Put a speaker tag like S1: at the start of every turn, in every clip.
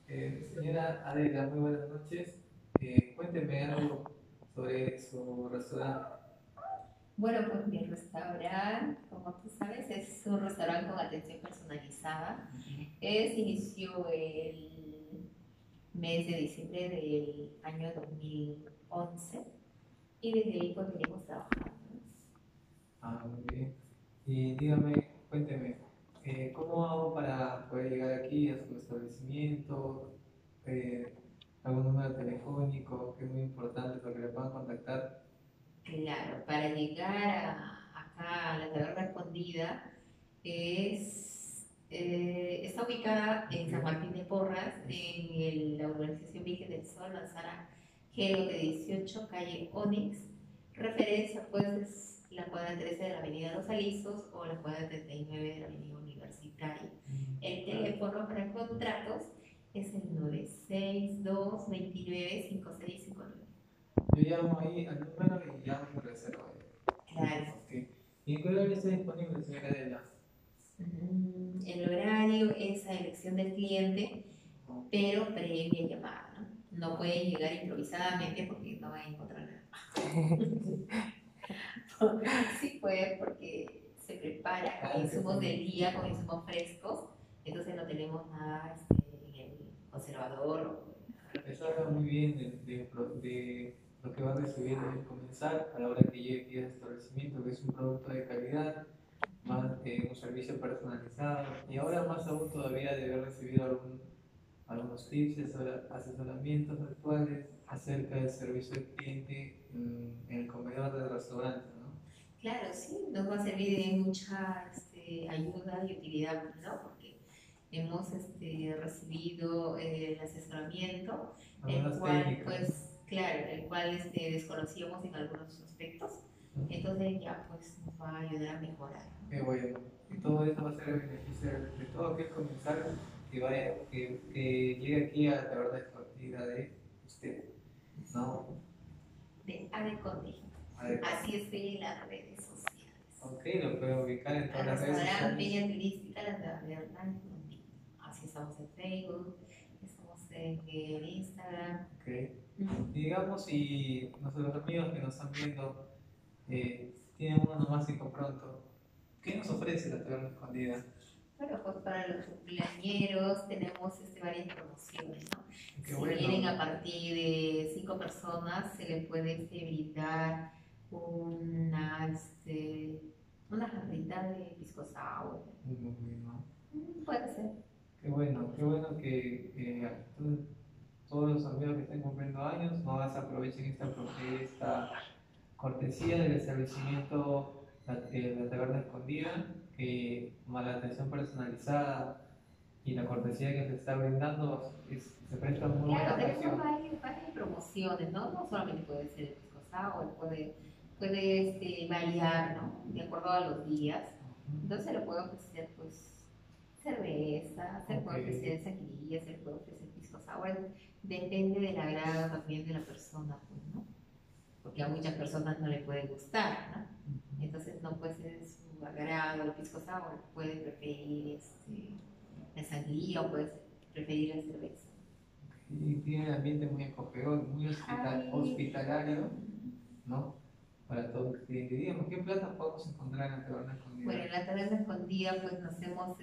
S1: Señora Adela, muy buenas noches. Cuénteme algo sobre su restaurante.
S2: Bueno, pues mi restaurante, como tú sabes, es un restaurante con atención personalizada. Se inició el mes de diciembre del año 2011 y desde ahí pues venimos trabajando.
S1: Ah, muy bien. Y dígame, cuénteme, ¿cómo hago para poder llegar aquí a su establecimiento? Eh, ¿Algún número telefónico que es muy importante para que le puedan contactar?
S2: Claro, para llegar acá a la Taberna Escondida está ubicada en San
S1: Ok.
S2: Martín de Porras, en la urbanización Virgen del Sol, manzana Gelo de 18, calle Onix. Referencia pues es la cuadra 13 de la avenida Los Alisos o la cuadra 39 de la avenida Universitaria. El teléfono para contratos es el 962-295659.
S1: Yo llamo ahí al número y llamo y reservo.
S2: Claro.
S1: Ok. ¿Y en qué horario está disponible, señora Adela?
S2: El horario es a elección del cliente, pero previa llamada, ¿no? No pueden llegar improvisadamente porque no van a encontrar nada. Sí puede porque se prepara con
S1: Claro que
S2: insumos del
S1: sí.
S2: día, con insumos frescos, entonces no tenemos nada en el conservador o
S1: Eso habla muy bien de lo que va a recibir al comenzar a la hora que llegue aquí al establecimiento, que es un producto de calidad, más un servicio personalizado y ahora más aún todavía de haber recibido algunos tips, asesoramientos actuales acerca del servicio al cliente en el comedor del restaurante, ¿no?
S2: claro, sí, nos va a servir de mucha ayuda y utilidad, ¿no? Porque hemos recibido el asesoramiento, el
S1: Algunas
S2: cual,
S1: técnicas, ¿no?
S2: pues, claro, el cual desconocíamos en algunos aspectos, entonces ya pues nos va a ayudar a mejorar.
S1: Qué bueno. Y todo eso va a ser el beneficio de todo aquel comensal que llegue aquí a la verdad escondida de usted, ¿no?
S2: De Adeconde.
S1: Adecuado.
S2: Así estoy en las redes sociales.
S1: Ok, lo puedo ubicar en todas
S2: Al
S1: las redes
S2: restaurante
S1: sociales.
S2: Peña Turística La Taberna. Así estamos en Facebook, estamos en el Instagram.
S1: Ok. Y digamos, si nuestros amigos que nos están viendo tienen un onomástico pronto, ¿qué nos ofrece la taberna escondida?
S2: Bueno, pues para los cumpleañeros tenemos varias promociones, ¿no?
S1: Qué
S2: Si vienen a
S1: bueno.
S2: partir de 5 personas, se les puede brindar una, una jarrita de pisco sour.
S1: Muy bueno.
S2: Puede ser.
S1: Qué bueno que todos los amigos que estén cumpliendo años no más aprovechen esta cortesía del establecimiento la taberna escondida, que más la atención personalizada y la cortesía que se está brindando se presta muy buena
S2: Claro, tenemos
S1: ocasión.
S2: varias promociones, ¿no? No solamente puede ser el pisco sour, puede variar, ¿no? De acuerdo a los días. Entonces se le puede ofrecer, pues, cerveza, se le
S1: Ok,
S2: puede ofrecer sangría, se le puede ofrecer pisco sour. Depende del agrado también de la persona, pues, ¿no? Porque a muchas personas no le puede gustar, ¿no? Entonces no puede ser de su agrado el pisco sour, puede preferir la sangría o puede preferir la cerveza.
S1: y tiene el ambiente muy acogedor, muy
S2: Ay,
S1: hospitalario, ¿no? Para todo el cliente. Dígame, ¿qué platos podemos encontrar en la taberna
S2: bueno,
S1: escondida?
S2: en la taberna escondida pues nos hemos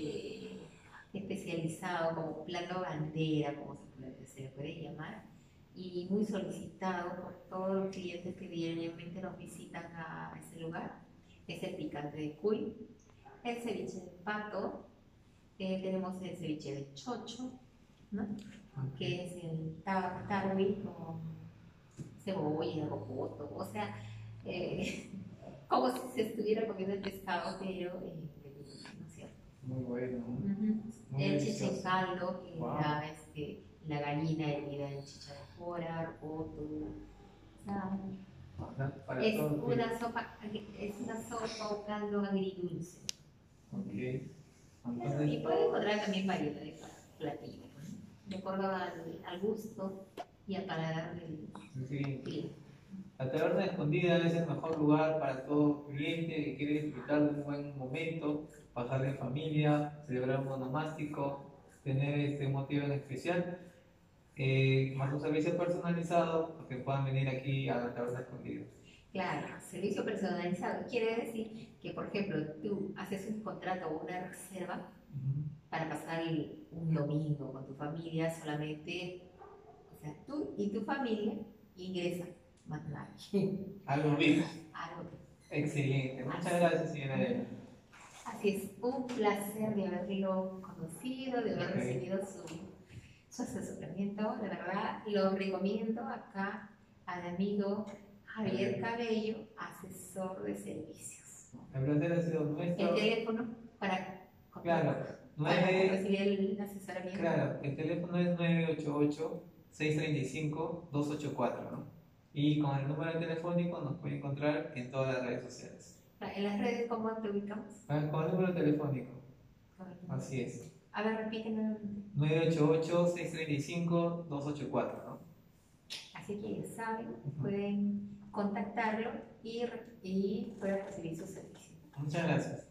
S2: especializado como plato bandera, como se le puede llamar, y muy solicitado por todos los clientes que diariamente nos visitan a ese lugar. Es el picante de cuy, el ceviche de pato, tenemos el ceviche de chocho, ¿no? Que
S1: Okay.
S2: es el tarwi con cebolla, rocoto, o sea, eh, como si se estuviera comiendo el pescado, pero ¿no es cierto?
S1: Muy bueno, muy
S2: El chicha en
S1: delicioso.
S2: caldo, que
S1: Wow.
S2: da la gallina hervida en chicha de jora, rocoto. O sea,
S1: Para todo el cliente.
S2: es una sopa o caldo agridulce.
S1: Ok.
S2: Claro,
S1: Entonces,
S2: y puede encontrar también variedad de platillos, ¿no? De acuerdo al gusto y al paladar del
S1: sí,
S2: cliente.
S1: la taberna escondida es el mejor lugar para todo cliente que quiere disfrutar de un buen momento, pasar en familia, celebrar un onomástico. tener un motivo en especial, más un servicio personalizado, porque puedan venir aquí a la taberna escondida.
S2: Claro, servicio personalizado quiere decir que, por ejemplo, tú haces un contrato o una reserva
S1: Ujú.
S2: para pasar un domingo con tu familia solamente, o sea, tú y tu familia ingresan, más nadie.
S1: Algo bien.
S2: Algo
S1: Excelente. Muchas
S2: así.
S1: gracias, señora Elena.
S2: Así es, un placer de haberlo conocido, de haber
S1: Ok.
S2: recibido su asesoramiento. De verdad, lo recomiendo acá al amigo Javier Cabello, asesor de servicios.
S1: El placer ha sido
S2: El
S1: nuestro.
S2: teléfono para,
S1: Claro,
S2: para
S1: 9,
S2: recibir el asesoramiento.
S1: claro, el teléfono es 988-635-284, ¿no? Y con el número telefónico nos puede encontrar en todas las redes sociales.
S2: En las redes, ¿cómo te ubicamos?
S1: Con el número telefónico, así es.
S2: A ver, repíteme.
S1: 988-635-284, ¿no?
S2: Así que ya saben, pueden contactarlo y pueden recibir su servicio.
S1: Muchas gracias.